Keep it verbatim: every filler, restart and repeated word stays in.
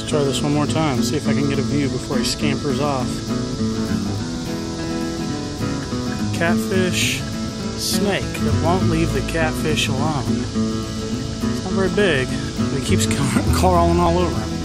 Try this one more time, see if I can get a view before he scampers off. Catfish snake that won't leave the catfish alone. It's not very big, but he keeps crawling all over him.